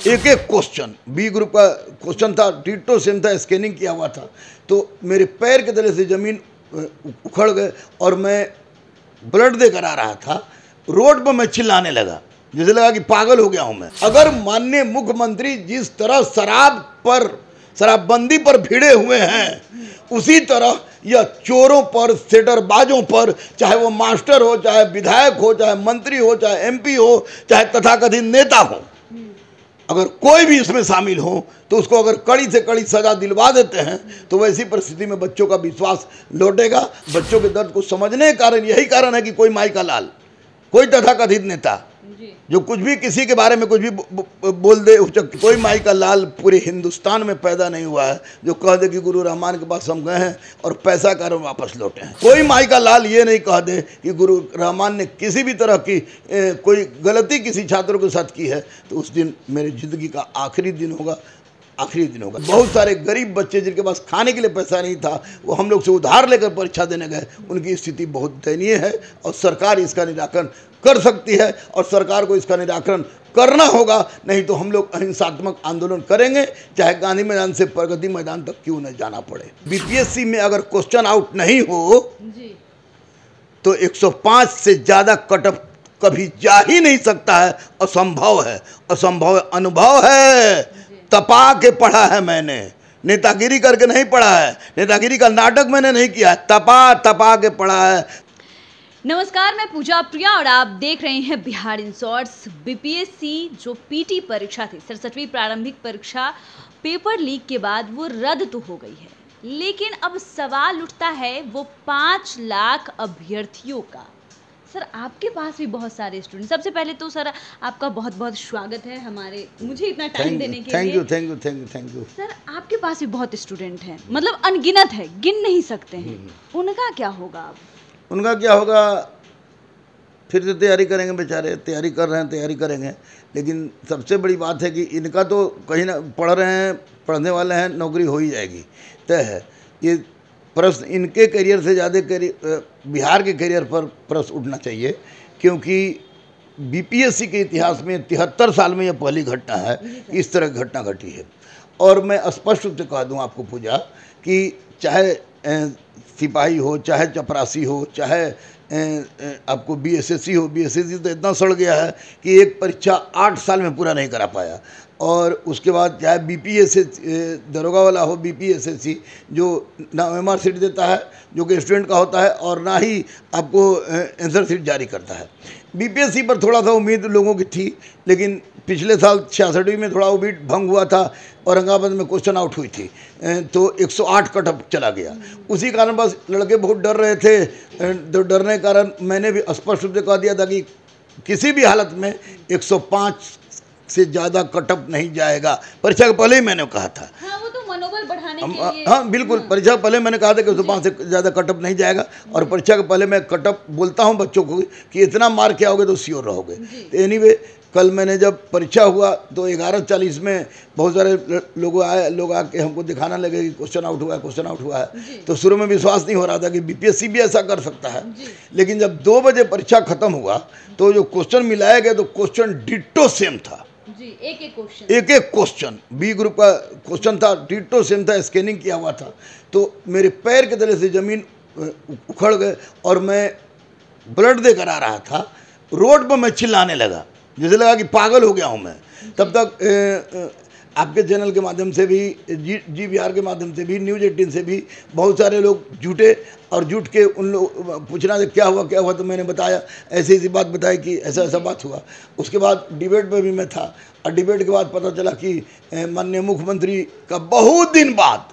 एक एक question B group का क्वेश्चन था, डिट्टो सेम था, स्कैनिंग किया हुआ था। तो मेरे पैर के तले से ज़मीन उखड़ गए और मैं ब्लड देकर आ रहा था। रोड पर मैं चिल्लाने लगा, जैसे लगा कि पागल हो गया हूं मैं। अगर माननीय मुख्यमंत्री जिस तरह शराबबंदी पर भिड़े हुए हैं, उसी तरह यह चोरों पर, सेटरबाजों पर, चाहे वो मास्टर हो, चाहे विधायक हो, चाहे मंत्री हो, चाहे एमपी हो, चाहे तथाकथित नेता हो, अगर कोई भी इसमें शामिल हो तो उसको अगर कड़ी से कड़ी सजा दिलवा देते हैं तो वैसी परिस्थिति में बच्चों का विश्वास लौटेगा। बच्चों के दर्द को समझने के कारण यही कारण है कि कोई माई का लाल, कोई तथाकथित नेता जो कुछ भी किसी के बारे में कुछ भी बोल दे, कोई माई का लाल पूरे हिंदुस्तान में पैदा नहीं हुआ है जो कह दे कि गुरु रहमान के पास हम गए हैं और पैसा कर वापस लौटे हैं। कोई माई का लाल ये नहीं कह दे कि गुरु रहमान ने किसी भी तरह की कोई गलती किसी छात्र के साथ की है तो उस दिन मेरी ज़िंदगी का आखिरी दिन होगा। बहुत सारे गरीब बच्चे जिनके पास खाने के लिए पैसा नहीं था, वो हम लोग से उधार लेकर परीक्षा देने गए। उनकी स्थिति बहुत दयनीय है और सरकार इसका निराकरण कर सकती है और सरकार को इसका निराकरण करना होगा, नहीं तो हम लोग अहिंसात्मक आंदोलन करेंगे, चाहे गांधी मैदान से प्रगति मैदान तक क्यों न जाना पड़े। बीपीएससी में अगर क्वेश्चन आउट नहीं हो तो 105 से ज़्यादा कटअप कभी जा ही नहीं सकता है। असंभव है, असंभव है। अनुभव है, तपा के पढ़ा है मैंने, नेतागिरी करके नहीं पढ़ा है, नेतागिरी का नाटक मैंने नहीं किया है, तपा के पढ़ा है। नमस्कार, मैं पूजा प्रिया और आप देख रहे हैं बिहार इन शॉर्ट्स। बीपीएससी जो पीटी परीक्षा थी, 67वीं प्रारंभिक परीक्षा, पेपर लीक के बाद वो रद्द तो हो गई है, लेकिन अब सवाल उठता है वो 5 लाख अभ्यर्थियों का। सर, आपके पास भी बहुत सारे स्टूडेंट, सबसे पहले तो सर आपका बहुत बहुत स्वागत है मुझे इतना टाइम देने के लिए। Thank you. सर, आपके पास भी बहुत स्टूडेंट हैं, मतलब अनगिनत है, गिन नहीं सकते हैं। उनका क्या होगा अब? उनका क्या होगा, फिर से तैयारी करेंगे बेचारे, तैयारी कर रहे हैं, तैयारी करेंगे। लेकिन सबसे बड़ी बात है कि इनका तो कहीं ना पढ़ रहे हैं, पढ़ने वाले हैं, नौकरी हो ही जाएगी, तय है। ये प्रश्न इनके करियर से ज़्यादा बिहार के करियर पर प्रश्न उठना चाहिए, क्योंकि बीपीएससी के इतिहास में 73 साल में यह पहली घटना है कि इस तरह की घटना घटी है। और मैं स्पष्ट रूप से कह दूँ आपको पूजा कि चाहे सिपाही हो, चाहे चपरासी हो, चाहे आपको बीएसएससी हो, बीएसएससी तो इतना सड़ गया है कि एक परीक्षा 8 साल में पूरा नहीं करा पाया। और उसके बाद चाहे बीपीएससी दरोगा वाला हो, बीपीएससी जो ना ओएमआर सीट देता है जो कि स्टूडेंट का होता है और ना ही आपको आंसर सीट जारी करता है। बीपीएससी पर थोड़ा सा उम्मीद लोगों की थी, लेकिन पिछले साल 66वीं में थोड़ा उम्मीद भंग हुआ था, औरंगाबाद में क्वेश्चन आउट हुई थी तो 108 कटअप चला गया। उसी कारण बस लड़के बहुत डर रहे थे, तो डरने के कारण मैंने भी स्पष्ट रूप से कह दिया था कि किसी भी हालत में 105 से ज़्यादा कटअप नहीं जाएगा। परीक्षा के पहले ही मैंने कहा था। हाँ, वो तो मनोबल बढ़ाने के लिए। हाँ बिल्कुल, परीक्षा के पहले मैंने कहा था कि 105 से ज़्यादा कटअप नहीं जाएगा। और परीक्षा के पहले मैं कटअप बोलता हूँ बच्चों को कि इतना मार्क के आओगे तो श्योर रहोगे। तो एनीवे, कल मैंने जब परीक्षा हुआ तो 11:40 में बहुत सारे लोग आके हमको दिखाना लगे कि क्वेश्चन आउट हुआ है। तो शुरू में विश्वास नहीं हो रहा था कि बीपीएससी भी ऐसा कर सकता है। लेकिन जब 2 बजे परीक्षा खत्म हुआ तो जो क्वेश्चन मिलाए गए तो क्वेश्चन डिट्टो सेम था। एक एक क्वेश्चन बी ग्रुप का क्वेश्चन था, डिट्टो सेम था, स्कैनिंग किया हुआ था। तो मेरे पैर के तले से ज़मीन उखड़ गए और मैं ब्लड देकर आ रहा था। रोड पर मैं चिल्लाने लगा, जैसे लगा कि पागल हो गया हूँ मैं। तब तक आपके चैनल के माध्यम से भी, जी बिहार के माध्यम से भी, न्यूज़ 18 से भी बहुत सारे लोग जुटे और जुट के उन लोग पूछना से क्या हुआ तो मैंने बताया, ऐसी बात बताई कि ऐसा बात हुआ। उसके बाद डिबेट में भी मैं था और डिबेट के बाद पता चला कि माननीय मुख्यमंत्री का बहुत दिन बाद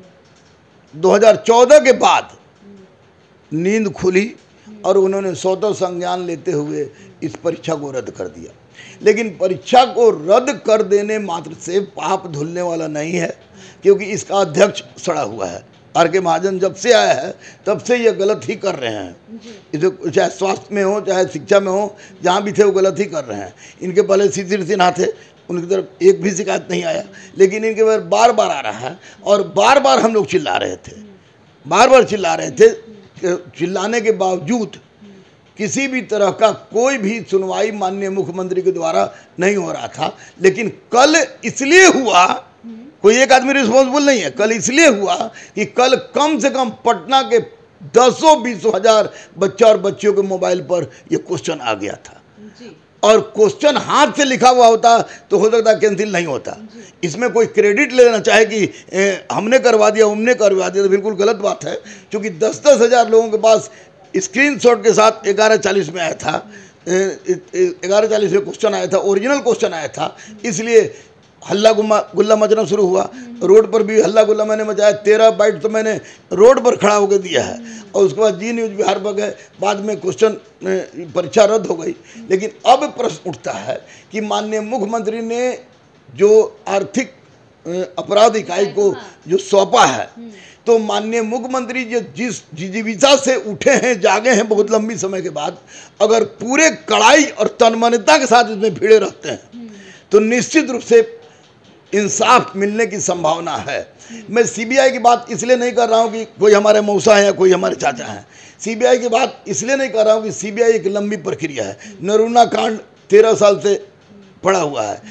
2014 के बाद नींद खुली और उन्होंने स्वतः संज्ञान लेते हुए इस परीक्षा को रद्द कर दिया। लेकिन परीक्षा को रद्द कर देने मात्र से पाप धुलने वाला नहीं है, क्योंकि इसका अध्यक्ष सड़ा हुआ है। आर.के. महाजन जब से आया है तब से ये गलत ही कर रहे हैं। इसे चाहे स्वास्थ्य में हो, चाहे शिक्षा में हो, जहाँ भी थे वो गलत ही कर रहे हैं। इनके पहले शिशिर सिन्हा थे, उनकी तरफ एक भी शिकायत नहीं आया, लेकिन इनके बार बार आ रहा है। और बार बार हम लोग चिल्ला रहे थे, चिल्लाने के बावजूद किसी भी तरह का कोई भी सुनवाई माननीय मुख्यमंत्री के द्वारा नहीं हो रहा था। लेकिन कल इसलिए हुआ, कोई एक आदमी रिस्पॉन्सिबल नहीं है, कल इसलिए हुआ कि कल कम से कम पटना के 10-20 हजार बच्चा और बच्चियों के मोबाइल पर यह क्वेश्चन आ गया था जी। और क्वेश्चन हाथ से लिखा हुआ होता तो हो सकता कैंसिल नहीं होता। इसमें कोई क्रेडिट लेना चाहे कि हमने करवा दिया, हमने करवा दिया, तो बिल्कुल गलत बात है। क्योंकि 10-10 हजार लोगों के पास स्क्रीनशॉट के साथ 11:40 में आया था, 11:40 में क्वेश्चन आया था, ओरिजिनल क्वेश्चन आया था, इसलिए हल्ला गुल्ला मचना शुरू हुआ। रोड पर भी हल्ला गुल्ला मैंने मचाया, 13 बाइट तो मैंने रोड पर खड़ा होकर दिया है और उसके बाद जी न्यूज़ बिहार पर गए, बाद में क्वेश्चन परीक्षा रद्द हो गई। लेकिन अब प्रश्न उठता है कि माननीय मुख्यमंत्री ने जो आर्थिक अपराध इकाई को जो सौंपा है, तो माननीय मुख्यमंत्री जो जिस जिजीविका से उठे हैं, जागे हैं बहुत लंबी समय के बाद, अगर पूरे कड़ाई और तन्मयता के साथ इसमें भिड़े रहते हैं तो निश्चित रूप से इंसाफ मिलने की संभावना है। मैं सीबीआई की बात इसलिए नहीं कर रहा हूं कि कोई हमारे मौसा हैं या कोई हमारे चाचा हैं। सीबीआई की बात इसलिए नहीं कर रहा हूं कि सीबीआई एक लंबी प्रक्रिया है। नरूना कांड 13 साल से पड़ा हुआ है,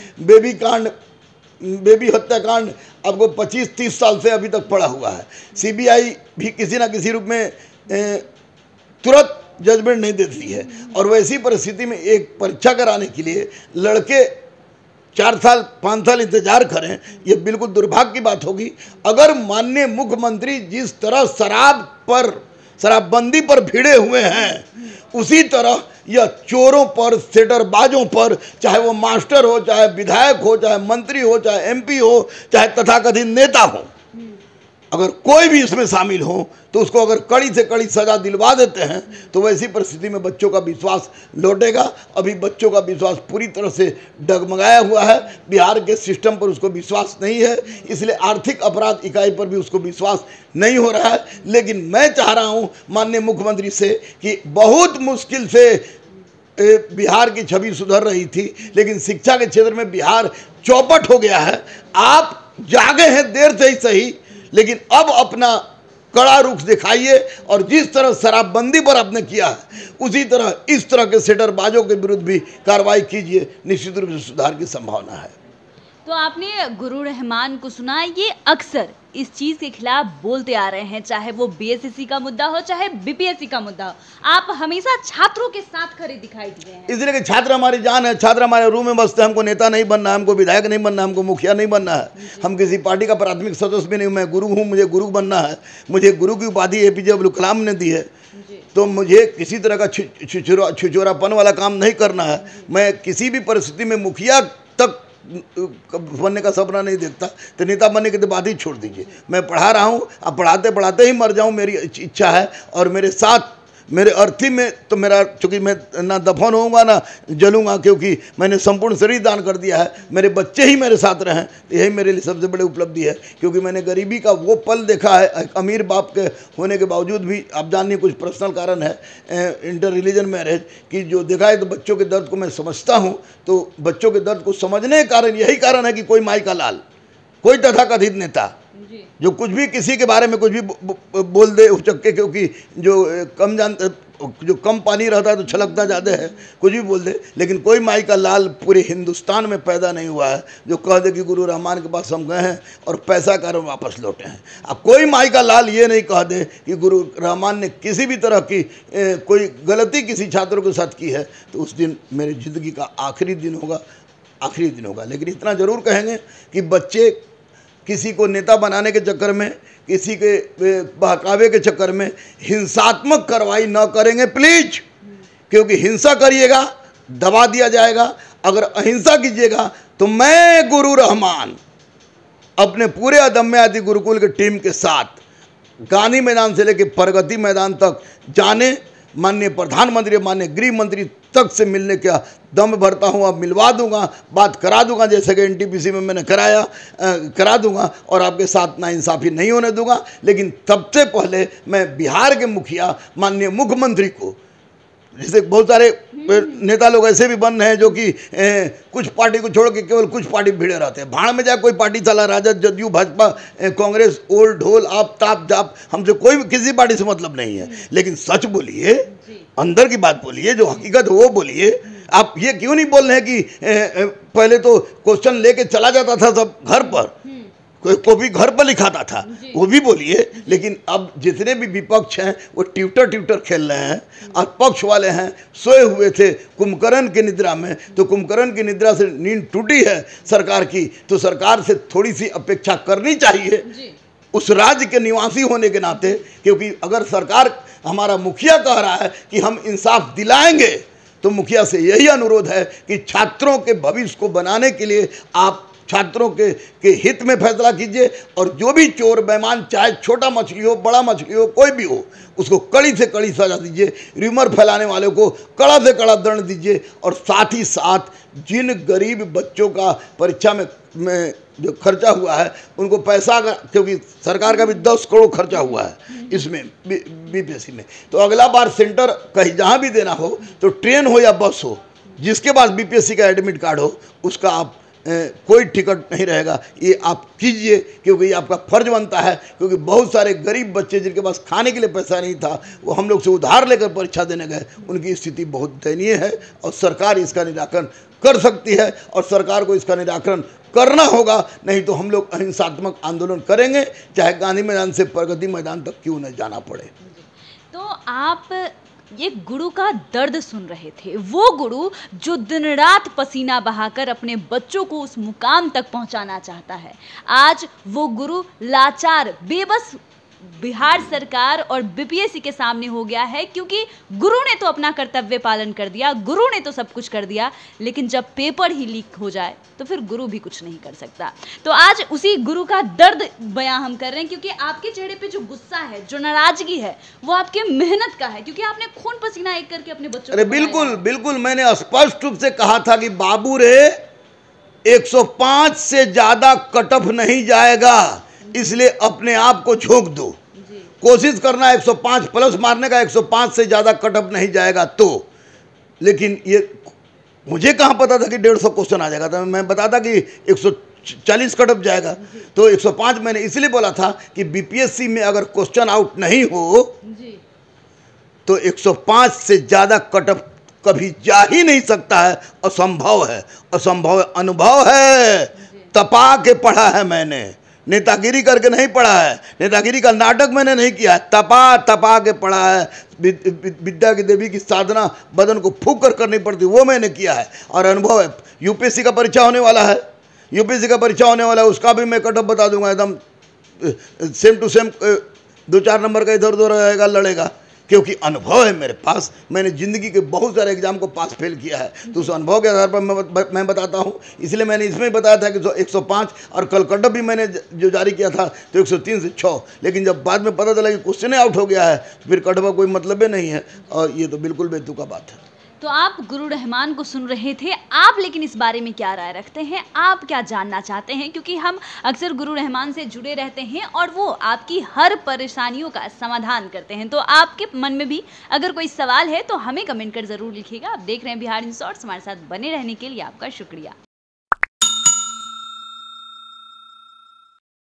बेबी हत्याकांड आपको 25-30 साल से अभी तक पड़ा हुआ है। सीबीआई भी किसी न किसी रूप में तुरंत जजमेंट नहीं देती है और वैसी परिस्थिति में एक परीक्षा कराने के लिए लड़के 4 साल 5 साल इंतजार करें, ये बिल्कुल दुर्भाग्य की बात होगी। अगर माननीय मुख्यमंत्री जिस तरह शराबबंदी पर भिड़े हुए हैं, उसी तरह यह चोरों पर, सेटरबाजों पर, चाहे वो मास्टर हो, चाहे विधायक हो, चाहे मंत्री हो, चाहे एमपी हो, चाहे तथाकथित नेता हो, अगर कोई भी इसमें शामिल हो तो उसको अगर कड़ी से कड़ी सजा दिलवा देते हैं तो वैसी परिस्थिति में बच्चों का विश्वास लौटेगा। अभी बच्चों का विश्वास पूरी तरह से डगमगाया हुआ है, बिहार के सिस्टम पर उसको विश्वास नहीं है, इसलिए आर्थिक अपराध इकाई पर भी उसको विश्वास नहीं हो रहा है। लेकिन मैं चाह रहा हूँ माननीय मुख्यमंत्री से कि बहुत मुश्किल से बिहार की छवि सुधर रही थी, लेकिन शिक्षा के क्षेत्र में बिहार चौपट हो गया है। आप जागे हैं देर से ही सही, लेकिन अब अपना कड़ा रुख दिखाइए और जिस तरह शराबबंदी पर आपने किया है उसी तरह इस तरह के सेटरबाजों के विरुद्ध भी कार्रवाई कीजिए, निश्चित रूप से सुधार की संभावना है। तो आपने गुरु रहमान को सुना, ये अक्सर इस चीज के खिलाफ बोलते आ रहे हैं, चाहे वो बीएसएससी का मुद्दा हो, चाहे बीपीएससी का मुद्दा हो। आप हमेशा छात्रों के साथ खड़े दिखाई दिए हैं। इसलिए कि छात्र हमारी जान है, छात्र हमारे रूम में बसते हैं। हमको नेता नहीं बनना, हमको विधायक नहीं बनना, हमको मुखिया नहीं बनना है, हम किसी पार्टी का प्राथमिक सदस्य भी नहीं। मैं गुरु हूँ, मुझे गुरु बनना है। मुझे गुरु की उपाधि एपीजे अब्दुल कलाम ने दी है, तो मुझे किसी तरह का छिछोरापन वाला काम नहीं करना है। मैं किसी भी परिस्थिति में मुखिया तक बनने का सपना नहीं देखता, तो नेता बनने के बाद ही छोड़ दीजिए। मैं पढ़ा रहा हूँ, अब पढ़ाते पढ़ाते ही मर जाऊँ, मेरी इच्छा है। और मेरे साथ मेरे अर्थी में तो मेरा, चूँकि मैं ना दफन होऊंगा ना जलूंगा, क्योंकि मैंने संपूर्ण शरीर दान कर दिया है। मेरे बच्चे ही मेरे साथ रहें, यही मेरे लिए सबसे बड़ी उपलब्धि है। क्योंकि मैंने गरीबी का वो पल देखा है, एक अमीर बाप के होने के बावजूद भी। आप जानिए कुछ पर्सनल कारण है, इंटर रिलीजन मैरिज की जो देखा है, तो बच्चों के दर्द को मैं समझता हूँ। तो बच्चों के दर्द को समझने के कारण यही कारण है कि कोई माई का लाल, कोई तथाकथित नेता जो कुछ भी किसी के बारे में कुछ भी बोल दे उचक्के, क्योंकि जो कम पानी रहता है तो छलकता ज़्यादा है, कुछ भी बोल दे। लेकिन कोई माई का लाल पूरे हिंदुस्तान में पैदा नहीं हुआ है जो कह दे कि गुरु रहमान के पास हम गए हैं और पैसा कारण वापस लौटे हैं। अब कोई माई का लाल ये नहीं कह दे कि गुरु रहमान ने किसी भी तरह की कोई गलती किसी छात्रों के साथ की है, तो उस दिन मेरी ज़िंदगी का आखिरी दिन होगा। लेकिन इतना ज़रूर कहेंगे कि बच्चे किसी को नेता बनाने के चक्कर में, किसी के बहकावे के चक्कर में हिंसात्मक कार्रवाई न करेंगे प्लीज, क्योंकि हिंसा करिएगा दबा दिया जाएगा। अगर अहिंसा कीजिएगा तो मैं गुरु रहमान अपने पूरे अदम्य आदि गुरुकुल की टीम के साथ गांधी मैदान से लेकर प्रगति मैदान तक जाने, माननीय प्रधानमंत्री, माननीय गृह मंत्री तक से मिलने का दम भरता हूँ। अब मिलवा दूंगा, बात करा दूंगा, जैसे कि एनटीपीसी में मैंने करा दूंगा और आपके साथ नाइंसाफ़ी नहीं होने दूंगा। लेकिन सबसे पहले मैं बिहार के मुखिया माननीय मुख्यमंत्री को जैसे बहुत सारे नेता लोग ऐसे भी बन रहे हैं जो कि कुछ पार्टी को छोड़ के केवल कुछ पार्टी भिड़े रहते हैं। भाड़ में जाए कोई पार्टी चला, राजद, जदयू, भाजपा, कांग्रेस, ओल्ड ढोल, आप ताप जाप, हमसे कोई भी किसी पार्टी से मतलब नहीं है। लेकिन सच बोलिए, अंदर की बात बोलिए, जो हकीकत है वो बोलिए। आप ये क्यों नहीं बोल रहे हैं कि पहले तो क्वेश्चन लेके चला जाता था सब घर पर, कोई कॉपी घर पर लिखाता था, वो भी बोलिए। लेकिन अब जितने भी विपक्ष हैं वो ट्यूटर खेल रहे हैं, और पक्ष वाले हैं सोए हुए थे कुंभकर्ण की निद्रा में। तो कुंभकर्ण की निद्रा से नींद टूटी है सरकार की, तो सरकार से थोड़ी सी अपेक्षा करनी चाहिए उस राज्य के निवासी होने के नाते। क्योंकि अगर सरकार, हमारा मुखिया कह रहा है कि हम इंसाफ दिलाएंगे, तो मुखिया से यही अनुरोध है कि छात्रों के भविष्य को बनाने के लिए आप छात्रों के हित में फैसला कीजिए, और जो भी चोर बेईमान, चाहे छोटा मछली हो, बड़ा मछली हो, कोई भी हो, उसको कड़ी से कड़ी सजा दीजिए। र्यूमर फैलाने वालों को कड़ा से कड़ा दंड दीजिए। और साथ ही साथ जिन गरीब बच्चों का परीक्षा में जो खर्चा हुआ है उनको पैसा, क्योंकि सरकार का भी 10 करोड़ खर्चा हुआ है इसमें बीपीएससी में, तो अगला बार सेंटर कहीं जहाँ भी देना हो तो ट्रेन हो या बस हो, जिसके पास बीपीएससी का एडमिट कार्ड हो उसका आप कोई टिकट नहीं रहेगा। ये आप कीजिए, क्योंकि ये आपका फर्ज बनता है। क्योंकि बहुत सारे गरीब बच्चे जिनके पास खाने के लिए पैसा नहीं था, वो हम लोग से उधार लेकर परीक्षा देने गए, उनकी स्थिति बहुत दयनीय है। और सरकार इसका निराकरण कर सकती है, और सरकार को इसका निराकरण करना होगा। नहीं तो हम लोग अहिंसात्मक आंदोलन करेंगे, चाहे गांधी मैदान से प्रगति मैदान तक क्यों न जाना पड़े। तो आप ये गुरु का दर्द सुन रहे थे, वो गुरु जो दिन रात पसीना बहाकर अपने बच्चों को उस मुकाम तक पहुंचाना चाहता है। आज वो गुरु लाचार, बेबस बिहार सरकार और बीपीएससी के सामने हो गया है, क्योंकि गुरु ने तो अपना कर्तव्य पालन कर दिया, गुरु ने तो सब कुछ कर दिया, लेकिन जब पेपर ही लीक हो जाए तो फिर गुरु भी कुछ नहीं कर सकता। तो आज उसी गुरु का दर्द बयां हम कर रहे हैं, क्योंकि आपके चेहरे पे जो गुस्सा है, जो नाराजगी है, वो आपके मेहनत का है, क्योंकि आपने खून पसीना एक करके अपने बच्चों को बिल्कुल बिल्कुल, मैंने स्पष्ट रूप से कहा था कि बाबू रे 105 से ज्यादा कट ऑफ नहीं जाएगा, इसलिए अपने आप को झोंक दो। कोशिश करना 105 प्लस मारने का, 105 से ज़्यादा कट ऑफ नहीं जाएगा तो। लेकिन ये मुझे कहाँ पता था कि 150 क्वेश्चन आ जाएगा, तो मैं बताता कि 140 कट ऑफ जाएगा। तो 105 मैंने इसलिए बोला था कि बीपीएससी में अगर क्वेश्चन आउट नहीं हो तो 105 से ज़्यादा कट ऑफ कभी जा ही नहीं सकता है, असंभव है। असंभव है, अनुभव है, तपा के पढ़ा है मैंने, नेतागिरी करके नहीं पढ़ा है, नेतागिरी का नाटक मैंने नहीं किया है, तपा के पढ़ा है। विद्या की देवी की साधना बदन को फूंक कर करनी पड़ती, वो मैंने किया है, और अनुभव है। यूपीएससी का परीक्षा होने वाला है, यूपीएससी का परीक्षा होने वाला है, उसका भी मैं कट ऑफ बता दूंगा, एकदम सेम टू सेम 2-4 नंबर का इधर उधर रहेगा, लड़ेगा। क्योंकि अनुभव है मेरे पास, मैंने ज़िंदगी के बहुत सारे एग्जाम को पास फेल किया है, तो उस अनुभव के आधार पर मैं बताता हूँ। इसलिए मैंने इसमें बताया था कि 105, और कल कट ऑफ भी मैंने जो जारी किया था तो 103 से 6। लेकिन जब बाद में पता चला कि क्वेश्चन आउट हो गया है तो फिर कट ऑफ का कोई मतलब ही नहीं है, और ये तो बिल्कुल बेतुका बात है। तो आप गुरु रहमान को सुन रहे थे, आप लेकिन इस बारे में क्या राय रखते हैं, आप क्या जानना चाहते हैं? क्योंकि हम अक्सर गुरु रहमान से जुड़े रहते हैं और वो आपकी हर परेशानियों का समाधान करते हैं। तो आपके मन में भी अगर कोई सवाल है तो हमें कमेंट कर जरूर लिखिएगा। आप देख रहे हैं बिहार इन शॉर्ट्स, हमारे साथ बने रहने के लिए आपका शुक्रिया।